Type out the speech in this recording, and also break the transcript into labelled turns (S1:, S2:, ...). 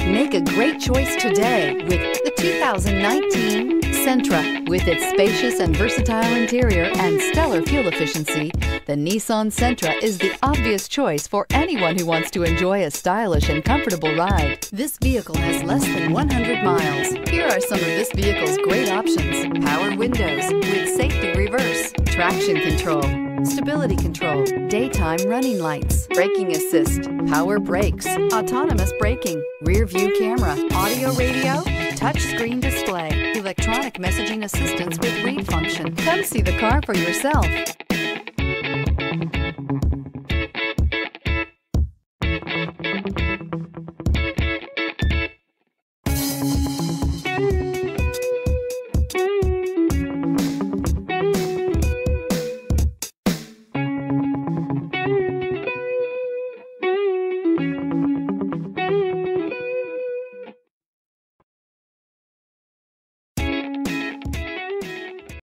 S1: Make a great choice today with the 2019 Sentra. With its spacious and versatile interior and stellar fuel efficiency, the Nissan Sentra is the obvious choice for anyone who wants to enjoy a stylish and comfortable ride. This vehicle has less than 100 miles. Here are some of this vehicle's great options: power windows with safety reverse, traction control, stability control, daytime running lights, braking assist, power brakes, autonomous braking, rear view camera, audio radio, touchscreen display, electronic messaging assistance with read function. Come see the car for yourself.